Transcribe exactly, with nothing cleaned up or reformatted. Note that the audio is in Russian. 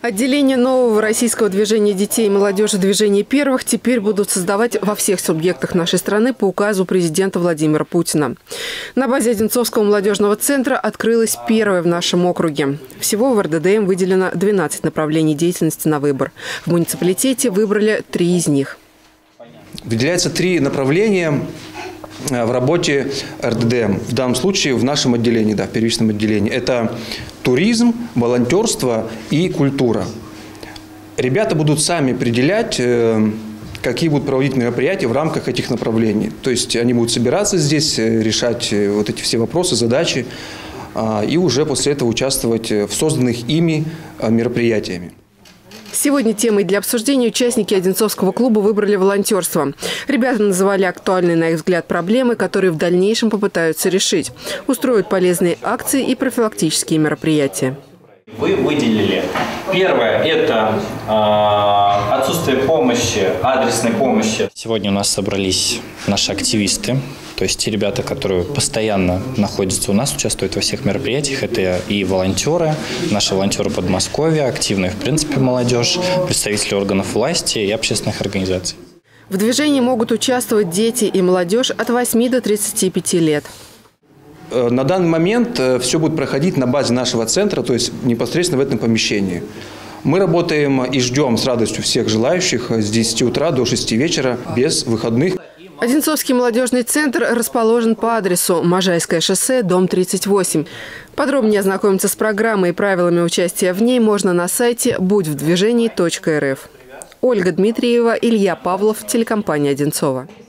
Отделение нового российского движения детей и молодежи «Движение первых» теперь будут создавать во всех субъектах нашей страны по указу президента Владимира Путина. На базе Одинцовского молодежного центра открылась первая в нашем округе. Всего в эр дэ дэ эм выделено двенадцать направлений деятельности на выбор. В муниципалитете выбрали три из них. Выделяется три направления в работе эр дэ дэ эм. В данном случае в нашем отделении, да, в первичном отделении. Это туризм, волонтерство и культура. Ребята будут сами определять, какие будут проводить мероприятия в рамках этих направлений. То есть они будут собираться здесь, решать вот эти все вопросы, задачи и уже после этого участвовать в созданных ими мероприятиями. Сегодня темой для обсуждения участники Одинцовского клуба выбрали волонтерство. Ребята называли актуальные, на их взгляд, проблемы, которые в дальнейшем попытаются решить. Устроят полезные акции и профилактические мероприятия. Вы выделили. Первое – это э, отсутствие помощи, адресной помощи. Сегодня у нас собрались наши активисты, то есть те ребята, которые постоянно находятся у нас, участвуют во всех мероприятиях. Это и волонтеры, наши волонтеры Подмосковья, активная, в принципе, молодежь, представители органов власти и общественных организаций. В движении могут участвовать дети и молодежь от восьми до тридцати пяти лет. На данный момент все будет проходить на базе нашего центра, то есть непосредственно в этом помещении. Мы работаем и ждем с радостью всех желающих с десяти утра до шести вечера без выходных. Одинцовский молодежный центр расположен по адресу Можайское шоссе, дом тридцать восемь. Подробнее ознакомиться с программой и правилами участия в ней можно на сайте будь в движении точка эр эф. Ольга Дмитриева, Илья Павлов, телекомпания «Одинцова».